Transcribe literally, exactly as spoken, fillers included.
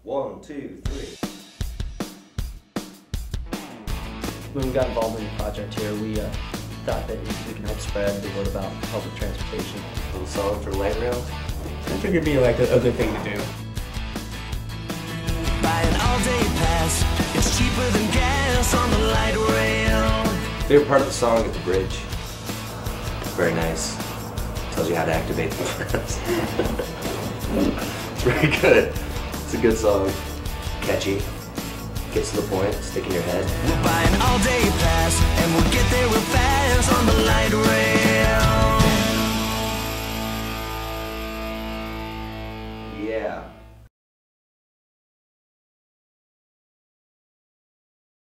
One, two, three. When we got involved in the project here, we uh, thought that we can help spread the word about public transportation. A little song for light rail. I figured it'd be like a, a good thing to do. Buy an all-day pass. It's cheaper than gas on the light rail. Favorite part of the song is the bridge. Very nice. Tells you how to activate the friends. It's very good. It's a good song. Catchy. Gets to the point. Stick in your head. We'll buy an all-day pass and we'll get there real fast on the light rail.